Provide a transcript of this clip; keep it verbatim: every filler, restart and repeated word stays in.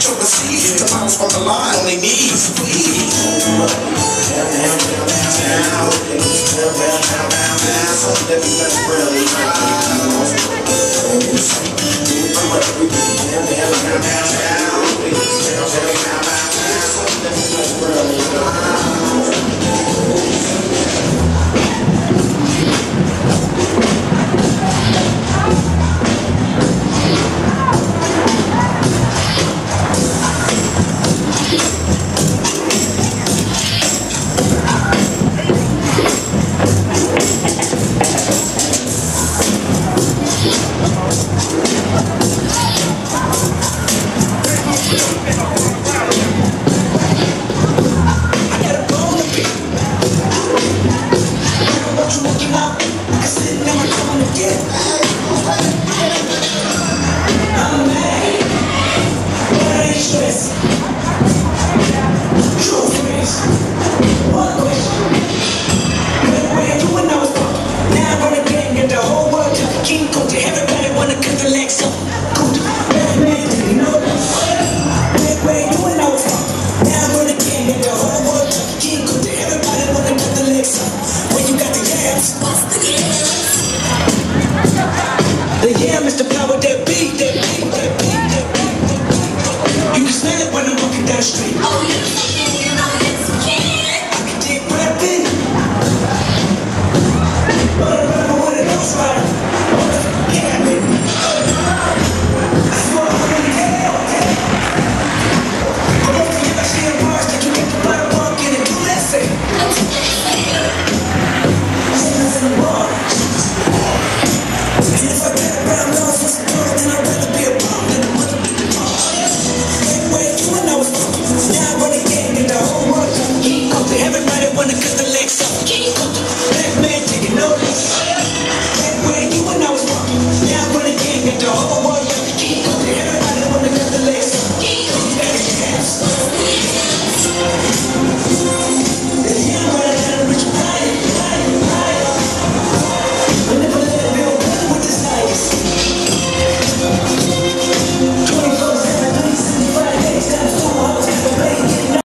choke the seeds. The mouse on the line on their knees. Please. Yeah, Mister Power, that beat, that beat, that beat, that beat. You can smell it when I'm walking down the street. Oh, yeah.